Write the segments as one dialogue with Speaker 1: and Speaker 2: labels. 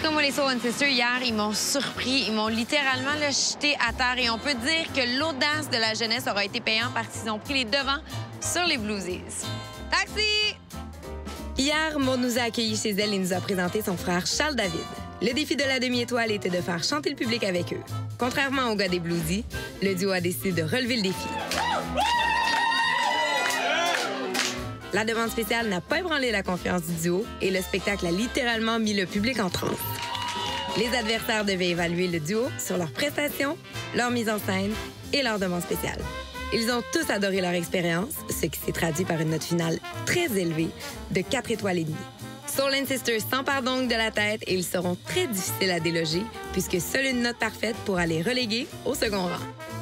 Speaker 1: cas, moi, les Soul and Sisters, hier, ils m'ont surpris. Ils m'ont littéralement là, jeté à terre. Et on peut dire que l'audace de la jeunesse aura été payante parce qu'ils ont pris les devants sur les Bluesies. Taxi!
Speaker 2: Hier, Maud nous a accueillis chez elle et nous a présenté son frère Charles David. Le défi de la demi-étoile était de faire chanter le public avec eux. Contrairement au gars des Bluesies, le duo a décidé de relever le défi. La demande spéciale n'a pas ébranlé la confiance du duo et le spectacle a littéralement mis le public en transe. Les adversaires devaient évaluer le duo sur leurs prestations, leur mise en scène et leur demande spéciale. Ils ont tous adoré leur expérience, ce qui s'est traduit par une note finale très élevée de 4 étoiles et demie. Soul and Sisters s'emparent donc de la tête et ils seront très difficiles à déloger puisque seule une note parfaite pourra les reléguer au second rang.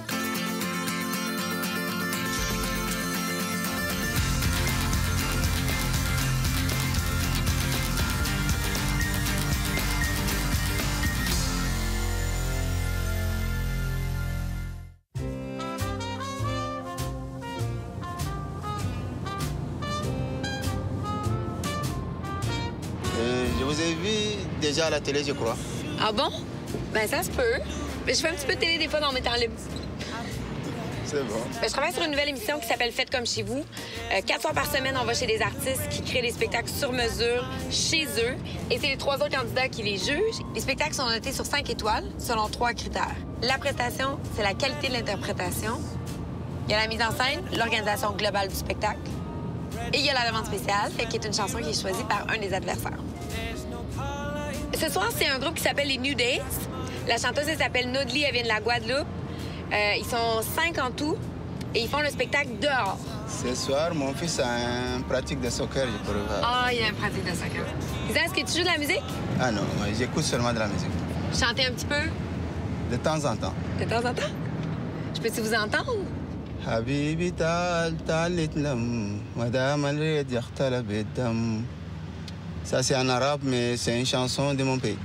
Speaker 3: Je vous ai vu déjà à la télé, je crois.
Speaker 2: Ah bon? Ben ça se peut. Je fais un petit peu de télé des fois dans mes temps libres.
Speaker 3: C'est bon.
Speaker 2: Je travaille sur une nouvelle émission qui s'appelle Faites comme chez vous. 4 fois par semaine, on va chez des artistes qui créent des spectacles sur mesure chez eux. Et c'est les 3 autres candidats qui les jugent. Les spectacles sont notés sur 5 étoiles selon 3 critères. La prestation, c'est la qualité de l'interprétation. Il y a la mise en scène, l'organisation globale du spectacle. Et il y a la demande spéciale, qui est une chanson qui est choisie par un des adversaires. Ce soir, c'est un groupe qui s'appelle les New Days. La chanteuse, elle s'appelle Nodli, elle vient de la Guadeloupe. Ils sont 5 en tout et ils font le spectacle dehors.
Speaker 3: Ce soir, mon fils a une pratique de soccer, je pourrais voir.
Speaker 2: Ah, il y a une pratique de soccer. Isa, est-ce que tu joues de la musique?
Speaker 3: Ah non, j'écoute seulement de la musique.
Speaker 2: Chantez un petit peu?
Speaker 3: De temps en temps.
Speaker 2: De temps en temps? Je peux-tu vous entendre?
Speaker 3: Habibi tal talitlam, madame al-rid yakhtalab ad-dam. Ça, c'est en arabe, mais c'est une chanson de mon pays.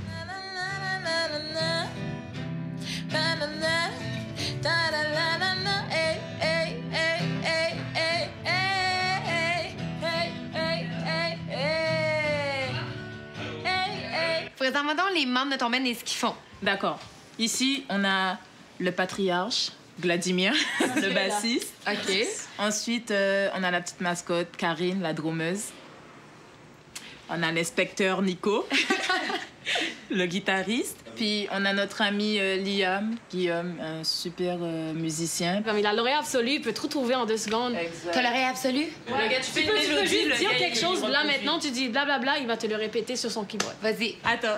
Speaker 1: Présente-moi donc les membres de ton band et ce qu'ils font.
Speaker 4: D'accord. Ici, on a le patriarche, Vladimir, le bassiste.
Speaker 1: OK.
Speaker 4: Ensuite, on a la petite mascotte, Karine, la drummeuse. On a l'inspecteur Nico, le guitariste. Puis on a notre ami Liam, Guillaume, un super musicien.
Speaker 5: Comme il a l'oreille absolue, il peut tout trouver en 2 secondes.
Speaker 4: Exact.
Speaker 1: T'as l'oreille absolue?
Speaker 4: Le gars, tu fais une
Speaker 5: Tu peux
Speaker 4: mélodie,
Speaker 5: juste
Speaker 4: le
Speaker 5: dire
Speaker 4: gars,
Speaker 5: quelque chose,
Speaker 4: il
Speaker 5: là
Speaker 4: reproduit.
Speaker 5: maintenant, tu dis blablabla, il va te le répéter sur son keyboard.
Speaker 1: Vas-y.
Speaker 4: Attends.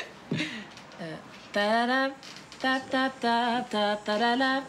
Speaker 4: Ta-da-da, ta-ta-ta, ta-ta-da-da.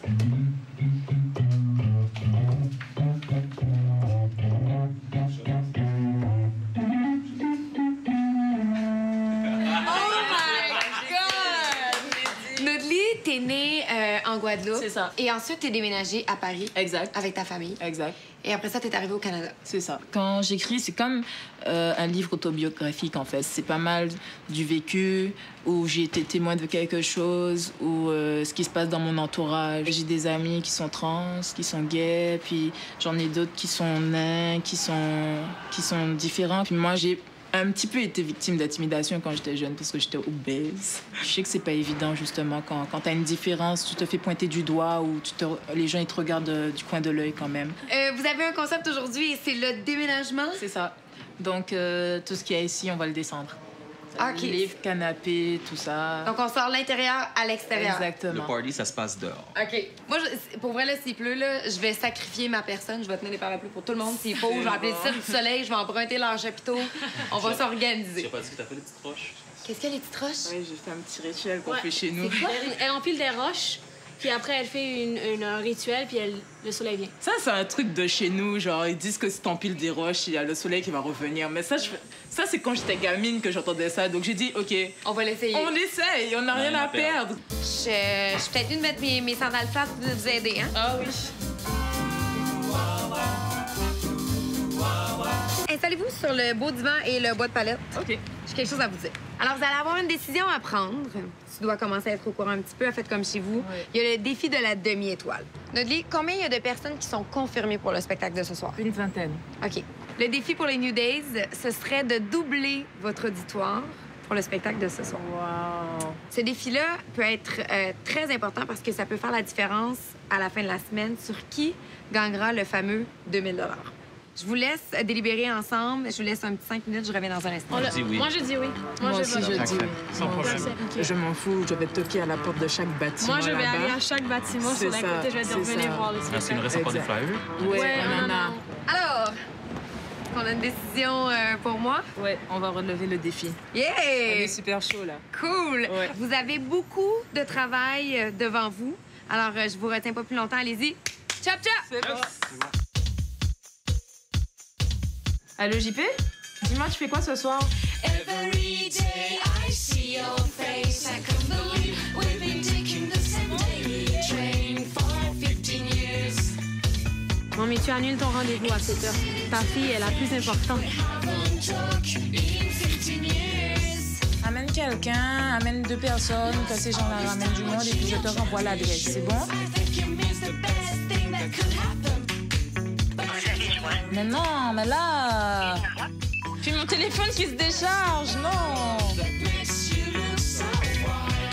Speaker 1: Nodli, t'es née en Guadeloupe.
Speaker 4: C'est ça.
Speaker 1: Et ensuite, t'es déménagée à Paris.
Speaker 4: Exact.
Speaker 1: Avec ta famille.
Speaker 4: Exact.
Speaker 1: Et après ça, t'es arrivée au Canada.
Speaker 4: C'est ça. Quand j'écris, c'est comme un livre autobiographique, en fait. C'est pas mal du vécu, où j'ai été témoin de quelque chose, ou ce qui se passe dans mon entourage. J'ai des amis qui sont trans, qui sont gays, puis j'en ai d'autres qui sont nains, qui sont différents. Puis moi, j'ai un petit peu été victime d'intimidation quand j'étais jeune parce que j'étais obèse. Je sais que c'est pas évident, justement, quand t'as une différence, tu te fais pointer du doigt ou les gens ils te regardent du coin de l'œil quand même.
Speaker 1: Vous avez un concept aujourd'hui et c'est le déménagement.
Speaker 4: C'est ça. Donc, tout ce qu'il y a ici, on va le descendre.
Speaker 1: OK.
Speaker 4: Livre, canapé, tout ça.
Speaker 1: Donc, on sort l'intérieur à l'extérieur.
Speaker 6: Le
Speaker 4: Exactement.
Speaker 6: party, ça se passe dehors.
Speaker 1: OK. Moi, pour vrai, là, s'il pleut, là, je vais sacrifier ma personne. Je vais tenir des parapluies pour tout le monde. S'il faut, je vais appeler le Cirque du Soleil. Je vais emprunter leur chapiteau. On va s'organiser.
Speaker 6: Tu as pas dit que t'as fait des petites roches?
Speaker 1: Qu'est-ce qu'il y a, les petites roches?
Speaker 4: Oui, j'ai fait un petit rituel qu'on
Speaker 5: Ouais.
Speaker 4: fait chez nous.
Speaker 5: Elle empile des roches, puis après, elle fait un rituel, puis le soleil vient.
Speaker 4: Ça, c'est un truc de chez nous. Genre, ils disent que si t'empiles des roches, il y a le soleil qui va revenir. Mais ça, c'est quand j'étais gamine que j'entendais ça. Donc, j'ai dit, OK,
Speaker 1: On va l'essayer.
Speaker 4: on essaye, on n'a rien à perdre.
Speaker 1: Je suis peut-être venue de mettre mes sandales plates pour vous aider, hein?
Speaker 4: Ah oui.
Speaker 1: Installez-vous sur le beau divan et le bois de palette.
Speaker 4: OK.
Speaker 1: J'ai quelque chose à vous dire. Alors, vous allez avoir une décision à prendre. Tu dois commencer à être au courant un petit peu, faites comme chez vous.
Speaker 4: Ouais.
Speaker 1: Il y a le défi de la demi-étoile. Nodli, combien il y a de personnes qui sont confirmées pour le spectacle de ce soir?
Speaker 4: Une vingtaine.
Speaker 1: OK. Le défi pour les New Days, ce serait de doubler votre auditoire
Speaker 2: pour le spectacle de ce soir.
Speaker 4: Wow.
Speaker 2: Ce défi-là peut être très important parce que ça peut faire la différence à la fin de la semaine sur qui gagnera le fameux 2000 $. Je vous laisse délibérer ensemble. Je vous laisse un petit 5 minutes. Je reviens dans un instant.
Speaker 5: Moi, je dis oui.
Speaker 4: Moi
Speaker 5: je
Speaker 4: aussi,
Speaker 5: vote.
Speaker 4: je dis oui.
Speaker 6: Sans problème.
Speaker 4: Je m'en fous, je vais toquer à la porte de chaque bâtiment.
Speaker 5: Moi, je vais
Speaker 4: là-bas.
Speaker 5: aller à chaque bâtiment sur
Speaker 4: C'est
Speaker 5: d'un
Speaker 4: ça,
Speaker 5: côté. Je vais dire,
Speaker 4: c'est
Speaker 5: venez
Speaker 4: ça.
Speaker 5: voir les
Speaker 6: Ah, c'est
Speaker 5: spectacles.
Speaker 6: une reste pas des
Speaker 4: Exact.
Speaker 6: flyers?
Speaker 4: Ouais,
Speaker 5: Ouais,
Speaker 4: on en
Speaker 5: non,
Speaker 4: a.
Speaker 5: non.
Speaker 2: Alors, on a une décision pour moi.
Speaker 4: Ouais, on va relever le défi. On
Speaker 2: Yeah!
Speaker 4: est super chaud, là.
Speaker 2: Cool!
Speaker 4: Ouais.
Speaker 2: Vous avez beaucoup de travail devant vous. Alors, je vous retiens pas plus longtemps. Allez-y. Chop, chop!
Speaker 4: C'est bon. Allô, JP? Dis-moi, tu fais quoi ce soir?
Speaker 7: Every day I see your face, I can't believe we've been taking the same daily train for 15 years.
Speaker 5: Non, mais tu annules ton rendez-vous à 7 heures. Ta fille est la plus importante.
Speaker 7: Haven't talked in 15 years.
Speaker 4: Amène quelqu'un, amène 2 personnes, que ces gens-là ramènent du monde et puis je te renvoie l'adresse. C'est bon?
Speaker 7: I think you missed the best thing that could happen.
Speaker 4: Mais non, mais là... Puis mon téléphone qui se décharge, non!
Speaker 7: Makes you look so wild.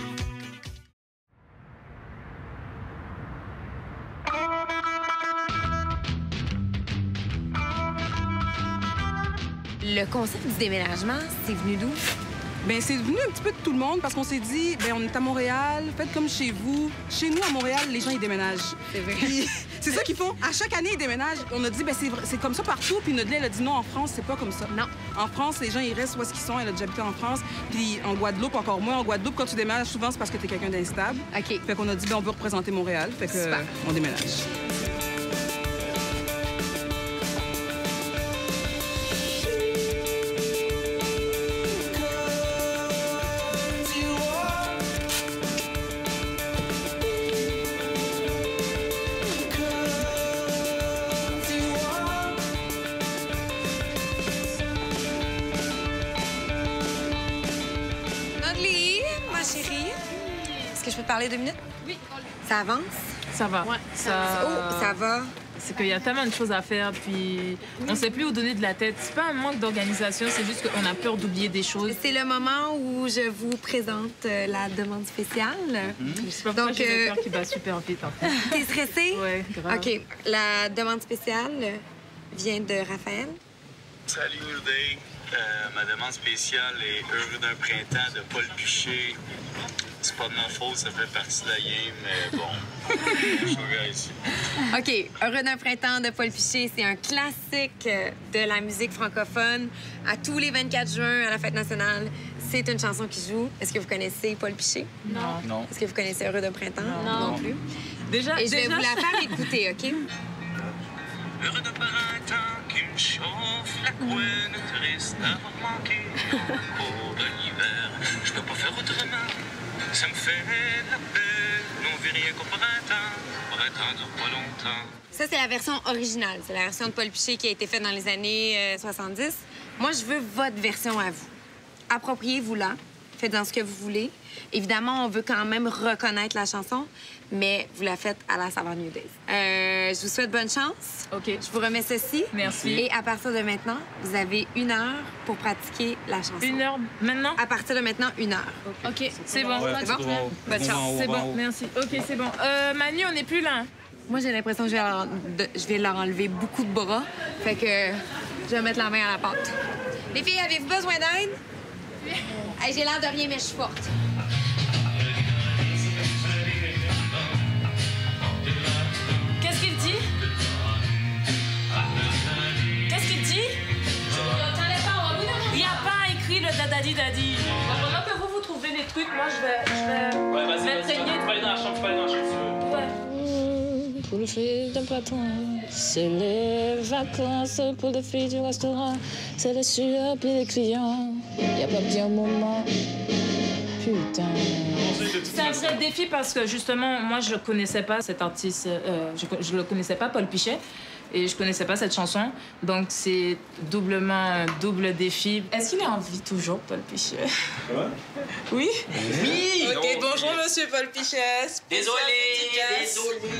Speaker 2: Le concept du déménagement, c'est venu d'où?
Speaker 8: Ben c'est venu un petit peu de tout le monde parce qu'on s'est dit, ben on est à Montréal, faites comme chez vous. Chez nous, à Montréal, les gens, ils déménagent.
Speaker 2: C'est vrai.
Speaker 8: Puis, c'est ça qu'ils font. À chaque année, ils déménagent. On a dit, ben c'est comme ça partout. Puis notre elle a dit, non, en France, c'est pas comme ça.
Speaker 2: Non.
Speaker 8: En France, les gens, ils restent où est-ce qu'ils sont. Elle a déjà habité en France. Puis en Guadeloupe, encore moins. En Guadeloupe, quand tu déménages, souvent, c'est parce que t'es quelqu'un d'instable.
Speaker 2: OK.
Speaker 8: Fait qu'on a dit, ben on veut représenter Montréal. Fait que
Speaker 2: Super.
Speaker 8: on déménage.
Speaker 2: Nodli, ma chérie, est-ce que je peux te parler 2 minutes? Oui. Ça avance?
Speaker 4: Ça va.
Speaker 5: Ouais,
Speaker 2: Oh, ça va.
Speaker 4: C'est qu'il y a tellement de choses à faire, puis on sait plus où donner de la tête. C'est pas un manque d'organisation, c'est juste qu'on a peur d'oublier des choses.
Speaker 2: C'est le moment où je vous présente la demande spéciale.
Speaker 4: Je sais pas pourquoi
Speaker 2: Donc,
Speaker 4: j'ai le cœur qui bat super vite, en fait.
Speaker 2: T'es stressée?
Speaker 4: Ouais, grave.
Speaker 2: OK. La demande spéciale vient de Raphaël.
Speaker 9: Salut New Day. Ma demande spéciale est Heureux d'un printemps de Paul Piché. C'est pas de ma faute, ça fait partie de la game, mais bon. Je regarde ici.
Speaker 2: OK. Heureux d'un printemps de Paul Piché, c'est un classique de la musique francophone. À tous les 24 juin, à la Fête nationale, c'est une chanson qui joue. Est-ce que vous connaissez Paul Piché?
Speaker 5: Non.
Speaker 6: Non.
Speaker 2: Est-ce que vous connaissez Heureux d'un printemps?
Speaker 5: Non.
Speaker 2: plus.
Speaker 4: Déjà,
Speaker 2: Et je vais vous la faire écouter, OK?
Speaker 9: Heureux d'un printemps qui me chauffe la couenne, triste d'avoir manqué au cours de l'hiver. Je peux pas faire autrement, ça me fait la peine. On vit rien qu'au printemps, printemps dure pas longtemps.
Speaker 2: Ça, c'est la version originale. C'est la version de Paul Piché qui a été faite dans les années 70. Moi, je veux votre version à vous. Appropriez-vous-la. Faites-en ce que vous voulez. Évidemment, on veut quand même reconnaître la chanson, mais vous la faites à la saveur New Days. Je vous souhaite bonne chance.
Speaker 4: OK.
Speaker 2: Je vous remets ceci.
Speaker 4: Merci.
Speaker 2: Et à partir de maintenant, vous avez 1 heure pour pratiquer la chanson.
Speaker 4: 1 heure maintenant?
Speaker 2: À partir de maintenant, 1 heure.
Speaker 4: OK, c'est bon.
Speaker 6: Ouais,
Speaker 2: C'est bon? Bonne chance.
Speaker 4: C'est bon, merci. OK, c'est bon. Manu, on n'est plus là.
Speaker 2: Moi, j'ai l'impression que je vais leur enlever beaucoup de bras. Fait que je vais mettre la main à la pâte. Les filles, avez-vous besoin d'aide? Hey, j'ai l'air de rien, mais je suis forte.
Speaker 4: Qu'est-ce qu'il dit? Qu'est-ce qu'il dit? Il n'y a pas écrit le dadadi dadi. Pendant que vous trouvez les trucs, moi je vais
Speaker 6: Ouais, vas-y,
Speaker 4: m'imprégner.
Speaker 6: tu peux aller dans la chambre, tu peux aller dans la chambre, si tu veux.
Speaker 4: Ouais.
Speaker 10: Pour le fil de printemps, c'est les vacances. Pour le fil du restaurant, c'est les sueurs puis les clients. Y a pas de un moment, putain.
Speaker 4: C'est un vrai défi parce que justement, moi je connaissais pas cet artiste, je le connaissais pas, Paul Piché, et je connaissais pas cette chanson. Donc c'est doublement un double défi. Est-ce qu'il est en vie toujours, Paul Piché? Oui? Oui! Ok, bonjour monsieur Paul Piché.
Speaker 6: Désolé.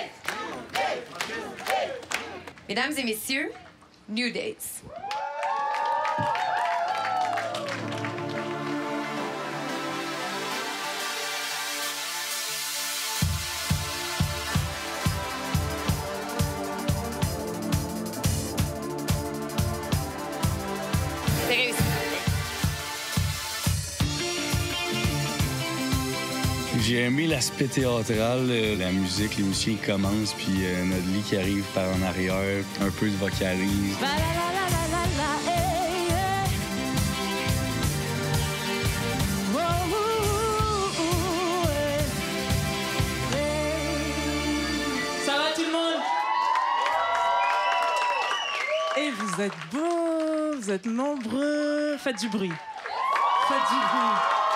Speaker 1: Mesdames et messieurs, New Dates. C'est réussi.
Speaker 11: J'ai aimé l'aspect théâtral, la musique, les musiciens qui commencent, puis notre lit qui arrive par en arrière, un peu de vocalise.
Speaker 12: Ça va tout le monde? Et vous êtes beaux, vous êtes nombreux. Faites du bruit. Faites du bruit.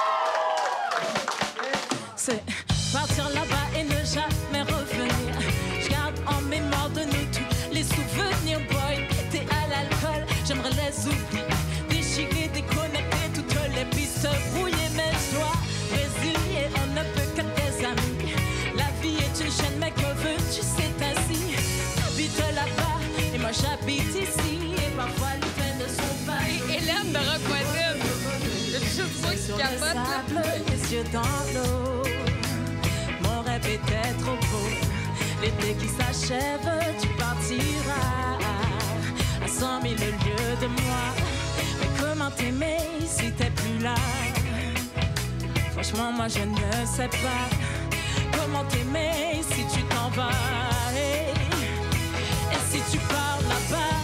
Speaker 12: C'est partir là-bas et ne jamais revenir. Je garde en mémoire de nous tous les souvenirs, boy. T'es à l'alcool, j'aimerais les oublier. Déchirer, déconnecter toutes les pistes brouillées. Mais je dois résilier, on ne peut que des amis. La vie est une chaîne, mais que veux-tu, c'est ainsi. T'habites là-bas et moi j'habite ici. Et parfois le train de son pas.
Speaker 1: Hélène de Rock Voisine. C'est juste ça qui capote, là.
Speaker 12: Les yeux dans l'eau. Mon rêve était trop beau. L'été qui s'achève, tu partiras à 100 000 lieues de moi. Mais comment t'aimer si t'es plus là? Franchement, moi je ne sais pas. Comment t'aimer si tu t'en vas? Et si tu pars là-bas?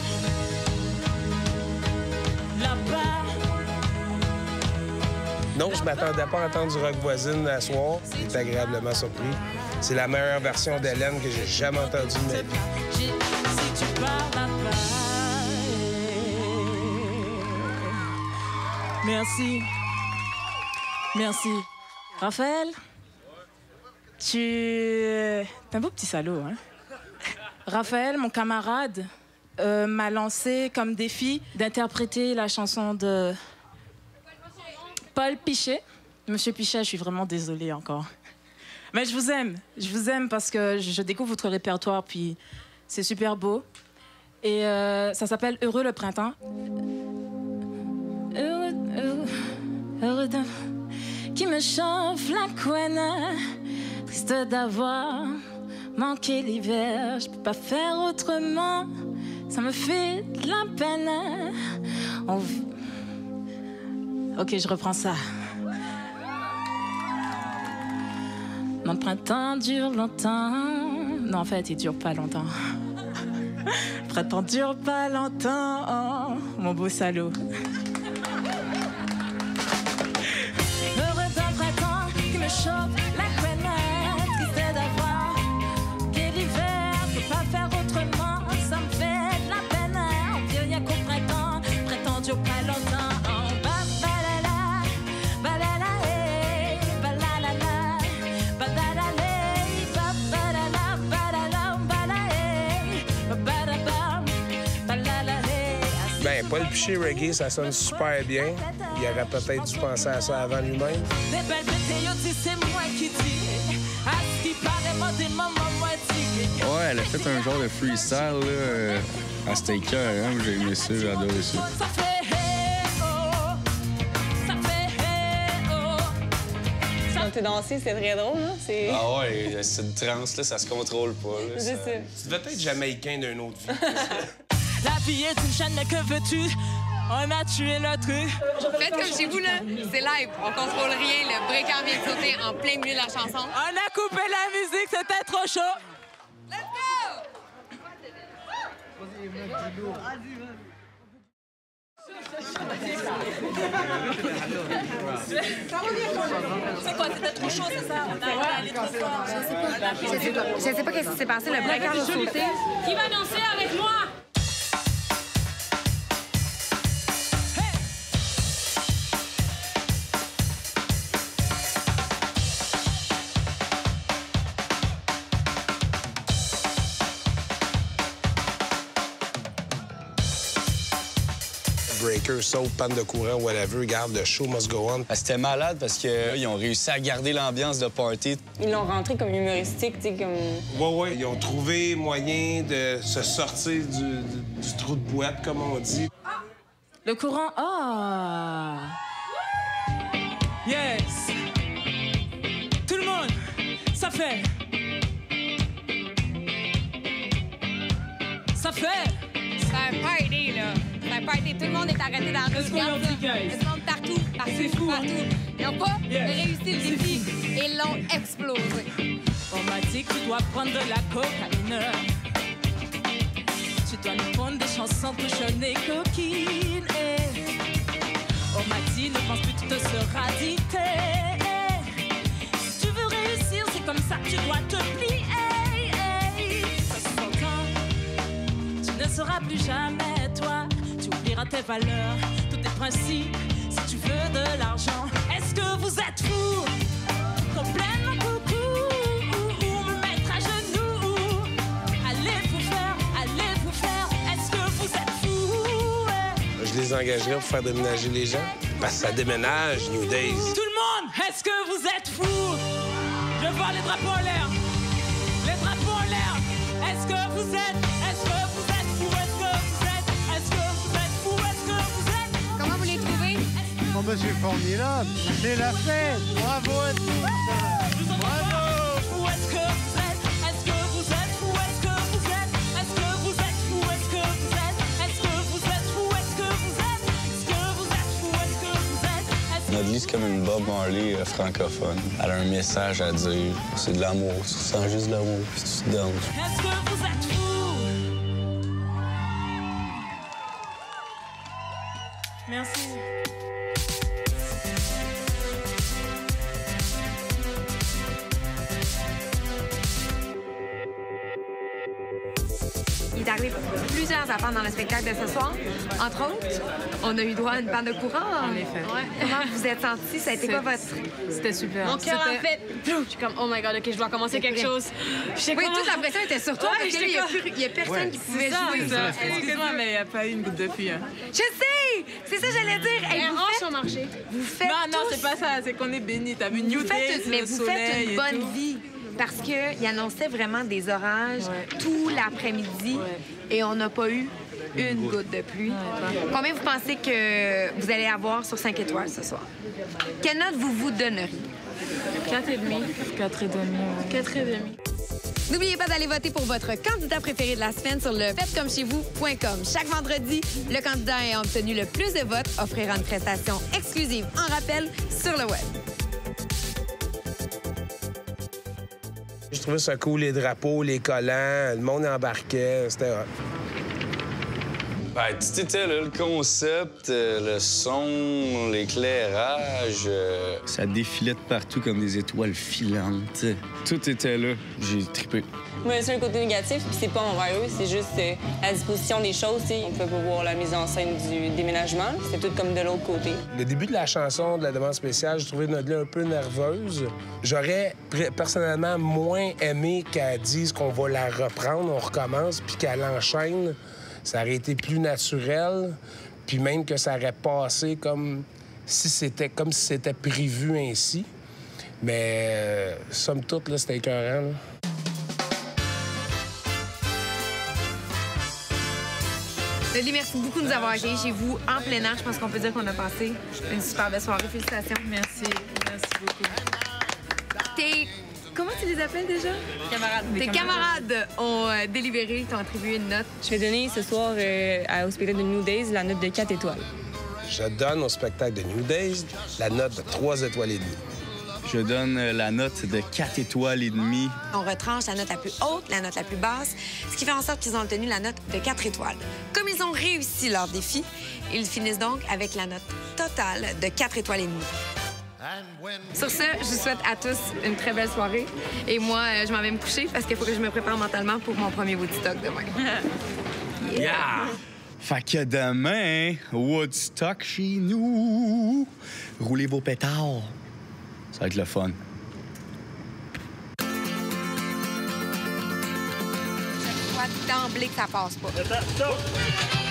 Speaker 12: Là-bas.
Speaker 13: Donc, je m'attendais pas à entendre du Rock Voisine à soir. J'étais agréablement surpris. C'est la meilleure version d'Hélène que j'ai jamais entendue de ma vie.
Speaker 12: Si tu pars là-bas. Merci. Merci. Raphaël, t'es un beau petit salaud, hein? Raphaël, mon camarade, m'a lancé comme défi d'interpréter la chanson de Paul Pichet. Monsieur Pichet, je suis vraiment désolée encore. Mais je vous aime parce que je découvre votre répertoire, puis c'est super beau. Et ça s'appelle Heureux le printemps. Heureux qui me chauffe la couenne, triste d'avoir manqué l'hiver. Je peux pas faire autrement, ça me fait de la peine. Ok, je reprends ça. Mon printemps dure longtemps. Non, en fait, il dure pas longtemps. Le printemps dure pas longtemps. Oh, mon beau salaud. Heureux d'un printemps qui me chauffe la couenne. Triste d'avoir que l'hiver, peut pas faire autrement. Ça me fait de la peine. On dit rien qu'au printemps. Le printemps dure pas longtemps.
Speaker 13: Ben, Paul Pichet reggae, ça sonne super bien. Il aurait peut-être dû penser à ça avant lui-même.
Speaker 12: Des belles bêtes, c'est moi qui dis. À ce qui paraît, moi, des moments moitiés.
Speaker 11: Ouais, elle a fait un genre de freestyle, là. C'était cœur, hein? J'ai aimé ça, j'ai adoré ça.
Speaker 12: Ça fait hey,
Speaker 14: t'as dansé, c'est très drôle, hein?
Speaker 11: Ah ouais, c'est une transe, là, ça se contrôle pas. Là,
Speaker 14: C'est ça.
Speaker 13: Tu devais être jamaïcain d'une autre vie.
Speaker 12: La vie est une chaîne, mais que veux-tu? On a tué le truc.
Speaker 1: Faites comme chez vous, là. C'est live. On contrôle rien. Le breaker vient de sauter en plein milieu de la chanson.
Speaker 12: On a coupé la musique, c'était trop chaud.
Speaker 1: Let's go!
Speaker 12: C'est quoi, c'était trop chaud, c'est ça? On a allé trop fort.
Speaker 1: Je sais pas qu'est-ce qui s'est passé. Le breaker a sauté.
Speaker 5: Qui va danser avec moi?
Speaker 13: Breaker, saute, panne de courant, whatever, garde, le show must go on.
Speaker 11: C'était malade parce qu'ils ont réussi à garder l'ambiance de party.
Speaker 14: Ils l'ont rentré comme humoristique, tu sais, comme...
Speaker 13: Ouais, ils ont trouvé moyen de se sortir du trou de boîte, comme on dit.
Speaker 12: Le courant, ah! Yes! Tout le monde, ça fait! Ça fait!
Speaker 1: C'est un party, là. C'est un party. Tout le monde est arrêté dans la rue. Regarde, là. Tout le monde partout.
Speaker 12: C'est fou,
Speaker 1: partout. Ils n'ont pas réussi le défi. Ils l'ont explosé.
Speaker 12: On m'a dit que tu dois prendre de la cocaïne. Tu dois nous prendre des chansons cochonnes et coquines. On m'a dit, ne pense plus, tu te seras dicté. Si tu veux réussir, c'est comme ça que tu dois te plier. Tu ne seras plus jamais toi. Tu oublieras tes valeurs, tous tes principes, si tu veux de l'argent. Est-ce que vous êtes fous? Complètement coucou, ou me mettre à genoux? Allez vous faire, est-ce que vous êtes fous?
Speaker 13: Je les engagerais pour faire déménager les gens. Parce que ça déménage, New Days.
Speaker 12: Tout le monde, est-ce que vous êtes fous? Je veux voir les drapeaux en l'air. Les drapeaux en l'air. Est-ce que vous êtes fous?
Speaker 1: Comment vous les trouvez?
Speaker 15: Oh, monsieur formidable, c'est la fête! Bravo à tous!
Speaker 12: Bravo! Où est-ce que vous êtes? Est-ce que vous êtes fous? Est-ce que vous êtes? Est-ce que vous êtes fous? Est-ce que vous êtes? Est-ce que vous êtes fous? Est-ce que vous êtes? Est-ce que vous êtes fous? Est-ce que vous êtes?
Speaker 11: Notre vie, c'est comme une Bob Marley francophone. Elle a un message à dire. C'est de l'amour. Tu sens juste de l'amour, puis tu te danses.
Speaker 12: Est-ce que vous êtes fous? Merci.
Speaker 1: Il est arrivé plusieurs affaires dans le spectacle de ce soir. Entre autres, on a eu droit à une panne de courant.
Speaker 5: En effet.
Speaker 1: Ouais. Comment vous êtes sentis? Ça a été quoi votre...
Speaker 5: C'était super. Mon cœur a fait... Je suis comme, oh my God, OK, je dois commencer quelque chose.
Speaker 1: Oui, toute la pression était sur toi parce qu'il n'y a personne qui pouvait jouer.
Speaker 4: Excuse-moi, mais il n'y a pas eu une goutte de pluie.
Speaker 1: Je sais! C'est ça que j'allais dire.
Speaker 5: Les hanches ont marché.
Speaker 1: Vous faites
Speaker 4: Non, c'est pas ça. C'est qu'on est bénis. T'as vu New Days,
Speaker 1: mais
Speaker 4: le
Speaker 1: vous
Speaker 4: soleil
Speaker 1: faites une
Speaker 4: et
Speaker 1: bonne
Speaker 4: tout.
Speaker 1: vie. Parce qu'il annonçait vraiment des orages tout l'après-midi et on n'a pas eu une goutte de pluie. Combien vous pensez que vous allez avoir sur 5 étoiles ce soir? Quelle note vous donneriez?
Speaker 5: 4,5. 4,5.
Speaker 1: N'oubliez pas d'aller voter pour votre candidat préféré de la semaine sur le faitescommechez-vous.com. Chaque vendredi, le candidat ayant obtenu le plus de votes offrira une prestation exclusive en rappel sur le web.
Speaker 13: Je trouvais ça cool, les drapeaux, les collants, le monde embarquait, c'était hot.
Speaker 11: Ben, tout était là, le concept, le son, l'éclairage. Ça défilait de partout comme des étoiles filantes. Tout était là. J'ai trippé.
Speaker 14: Moi, c'est un côté négatif, puis c'est pas envers eux, c'est juste à la disposition des choses. T'sais. On peut pas voir la mise en scène du déménagement, c'est tout comme de l'autre côté.
Speaker 13: Le début de la chanson de la demande spéciale, je trouvais Nodelli un peu nerveuse. J'aurais personnellement moins aimé qu'elle dise qu'on va la reprendre, on recommence, puis qu'elle enchaîne. Ça aurait été plus naturel, puis même que ça aurait passé comme si c'était prévu ainsi. Mais somme toute, là, c'était écœurant. Là.
Speaker 1: Nodelli, merci beaucoup de nous avoir accueillis chez vous en plein air. Je pense qu'on peut dire qu'on a passé une super belle soirée. Félicitations.
Speaker 4: Merci. Merci beaucoup.
Speaker 1: Comment tu les appelles déjà?
Speaker 2: Camarades.
Speaker 1: Tes camarades ont délibéré, t'ont attribué une note.
Speaker 14: Je vais donner ce soir au spectacle de New Days la note de 4 étoiles.
Speaker 13: Je donne au spectacle de New Days la note de 3 étoiles et demie.
Speaker 11: Je donne la note de 4 étoiles et demie.
Speaker 2: On retranche la note la plus haute, la note la plus basse, ce qui fait en sorte qu'ils ont obtenu la note de 4 étoiles. Comme ils ont réussi leur défi, ils finissent donc avec la note totale de 4 étoiles et demie.
Speaker 1: Sur ce, je vous souhaite à tous une très belle soirée. Et moi, je m'en vais me coucher parce qu'il faut que je me prépare mentalement pour mon premier Woodstock demain.
Speaker 11: Yeah! Fait que demain, Woodstock chez nous. Roulez vos pétards. Ça va être le fun.
Speaker 2: Je vois d'emblée que ça passe pas.